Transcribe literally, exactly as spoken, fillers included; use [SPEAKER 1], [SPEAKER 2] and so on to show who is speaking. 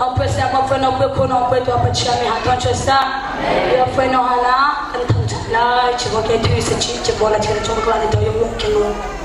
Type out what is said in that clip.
[SPEAKER 1] ông phải xem ông phải nói với con ông phải tôi phải chia mi hạt cho sa yêu phải nói là anh thằng lại chỉ có cái thứ sự chỉ chỉ bỏ lại chỉ là trong cái này tôi yêu muốn cái luôn